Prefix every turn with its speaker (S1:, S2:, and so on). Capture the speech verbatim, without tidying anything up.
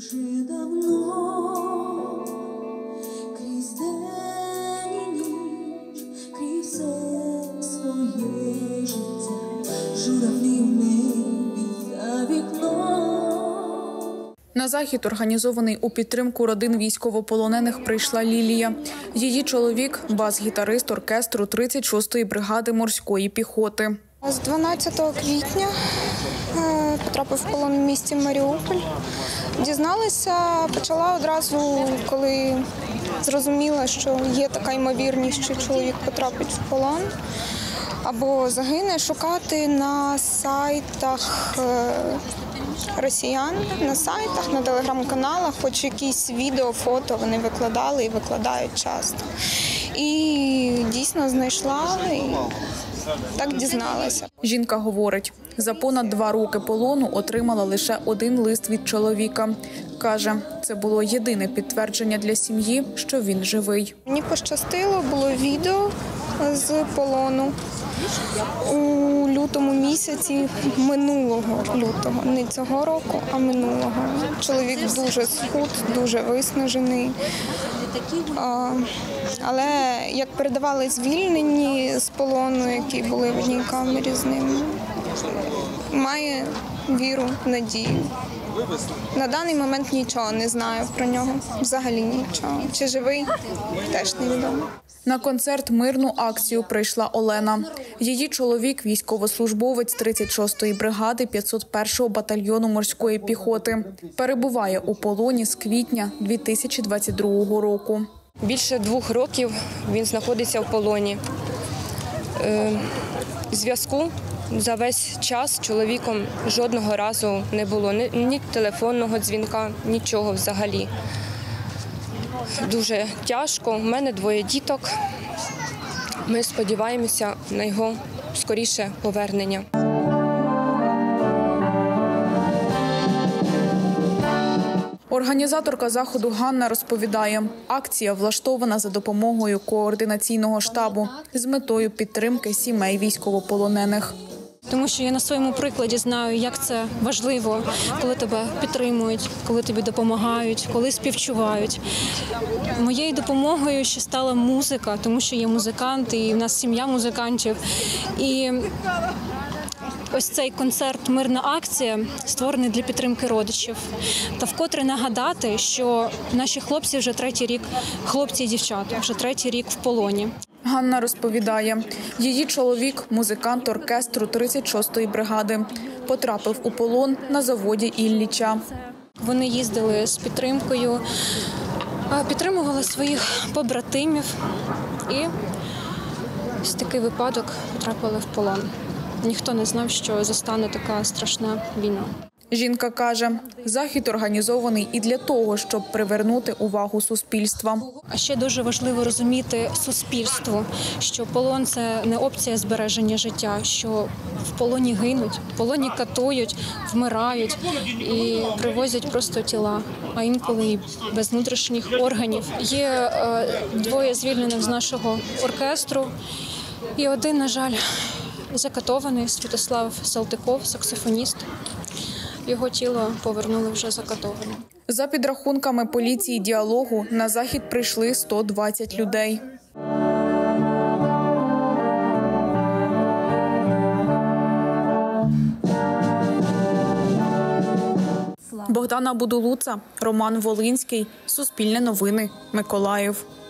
S1: Вже давно крізь день і ніч, крізь все своє життя, журавлі в небі за вікном.
S2: На захід, організований у підтримку родин військовополонених, прийшла Лілія. Її чоловік – бас-гітарист оркестру тридцять шостої бригади морської піхоти.
S3: З дванадцятого квітня потрапив в полон в місті Маріуполь. Дізналася, почала одразу, коли зрозуміла, що є така ймовірність, що чоловік потрапить в полон або загине, шукати на сайтах росіян, на сайтах, на телеграм-каналах, хоч якісь відео, фото вони викладали і викладають часто. І дійсно знайшла і так дізналася.
S2: Жінка говорить, за понад два роки полону отримала лише один лист від чоловіка. Каже, це було єдине підтвердження для сім'ї, що він живий.
S3: Мені пощастило, було відео з полону у лютому місяці минулого лютого. Не цього року, а минулого. Чоловік дуже схуд, дуже виснажений. Але як передавали звільнені з полону, які були в одній камері з ним, має віру, надію. На даний момент нічого не знаю про нього, взагалі нічого. Чи живий, теж невідомо.
S2: На концерт «Мирну акцію» прийшла Олена. Її чоловік – військовослужбовець тридцять шостої бригади п'ятсот першого батальйону морської піхоти. Перебуває у полоні з квітня дві тисячі двадцять другого року.
S4: Більше двох років він знаходиться в полоні. Е, зв'язку за весь час з чоловіком жодного разу не було. Ні, ні телефонного дзвінка, нічого взагалі. Дуже тяжко. У мене двоє діток. Ми сподіваємося на його скоріше повернення.
S2: Організаторка заходу Ганна розповідає, акція влаштована за допомогою координаційного штабу з метою підтримки сімей військовополонених.
S5: Тому що я на своєму прикладі знаю, як це важливо, коли тебе підтримують, коли тобі допомагають, коли співчувають. Моєю допомогою ще стала музика, тому що є музиканти, і в нас сім'я музикантів. І ось цей концерт «Мирна акція» створений для підтримки родичів. Та вкотре нагадати, що наші хлопці вже третій рік, хлопці і дівчата, вже третій рік в полоні.
S2: Ганна розповідає, її чоловік – музикант оркестру тридцять шостої бригади. Потрапив у полон на заводі Ілліча.
S5: Вони їздили з підтримкою, підтримували своїх побратимів і ось такий випадок потрапили в полон. Ніхто не знав, що застане така страшна війна.
S2: Жінка каже, захід організований і для того, щоб привернути увагу суспільства.
S5: А ще дуже важливо розуміти суспільству, що полон – це не опція збереження життя, що в полоні гинуть, в полоні катують, вмирають і привозять просто тіла, а інколи і без внутрішніх органів. Є е, двоє звільнених з нашого оркестру і один, на жаль, закатований Святослав Салтиков, саксофоніст. Його тіло повернули вже закатованим.
S2: За підрахунками поліції «Діалогу» на захід прийшли сто двадцять людей. Богдана Будулуца, Роман Волинський, Суспільне новини, Миколаїв.